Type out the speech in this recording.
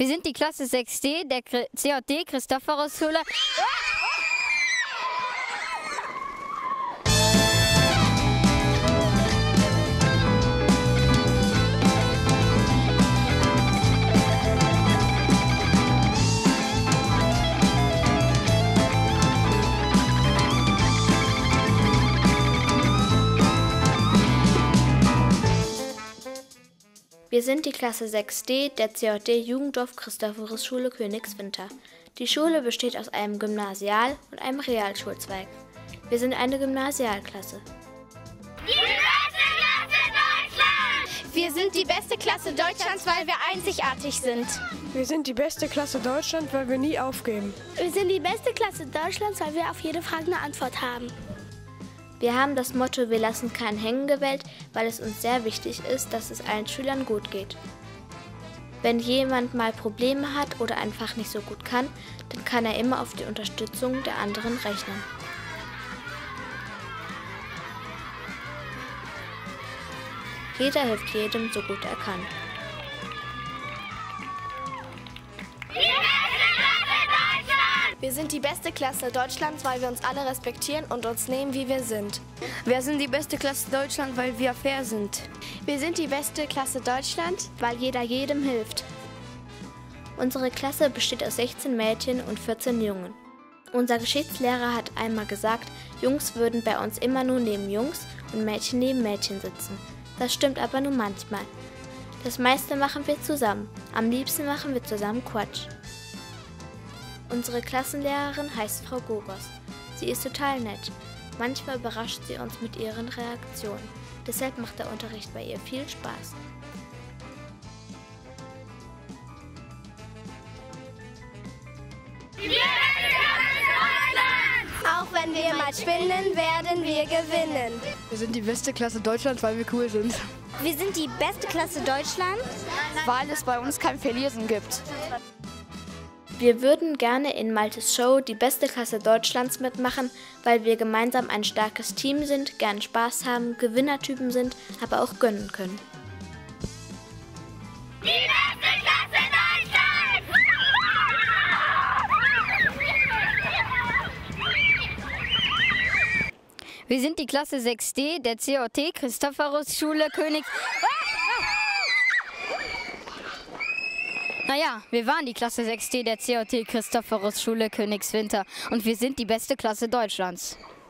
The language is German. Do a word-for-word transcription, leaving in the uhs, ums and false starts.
Wir sind die Klasse sechs D der C J D Christophorus-Schule. Wir sind die Klasse sechs D der C J D Jugenddorf Christophorus-Schule Königswinter. Die Schule besteht aus einem Gymnasial- und einem Realschulzweig. Wir sind eine Gymnasialklasse. Die beste Klasse Deutschlands! Wir sind die beste Klasse Deutschlands, weil wir einzigartig sind. Wir sind die beste Klasse Deutschlands, weil wir nie aufgeben. Wir sind die beste Klasse Deutschlands, weil wir auf jede Frage eine Antwort haben. Wir haben das Motto "Wir lassen keinen hängen" gewählt, weil es uns sehr wichtig ist, dass es allen Schülern gut geht. Wenn jemand mal Probleme hat oder einfach nicht so gut kann, dann kann er immer auf die Unterstützung der anderen rechnen. Jeder hilft jedem, so gut er kann. Wir sind die beste Klasse Deutschlands, weil wir uns alle respektieren und uns nehmen, wie wir sind. Wir sind die beste Klasse Deutschlands, weil wir fair sind. Wir sind die beste Klasse Deutschlands, weil jeder jedem hilft. Unsere Klasse besteht aus sechzehn Mädchen und vierzehn Jungen. Unser Geschichtslehrer hat einmal gesagt, Jungs würden bei uns immer nur neben Jungs und Mädchen neben Mädchen sitzen. Das stimmt aber nur manchmal. Das meiste machen wir zusammen. Am liebsten machen wir zusammen Quatsch. Unsere Klassenlehrerin heißt Frau Gogos. Sie ist total nett. Manchmal überrascht sie uns mit ihren Reaktionen. Deshalb macht der Unterricht bei ihr viel Spaß. Auch wenn wir mal spinnen, werden wir gewinnen. Wir sind die beste Klasse Deutschlands, weil wir cool sind. Wir sind die beste Klasse Deutschlands, Weil es bei uns kein Verlieren gibt. Wir würden gerne in Maltes Show die beste Klasse Deutschlands mitmachen, weil wir gemeinsam ein starkes Team sind, gern Spaß haben, Gewinnertypen sind, aber auch gönnen können. Die beste Klasse Deutschlands! Wir sind die Klasse sechs D der C J D Christophorus-Schule Königs... Naja, wir waren die Klasse sechs D der C J D Christophorus-Schule Königswinter und wir sind die beste Klasse Deutschlands.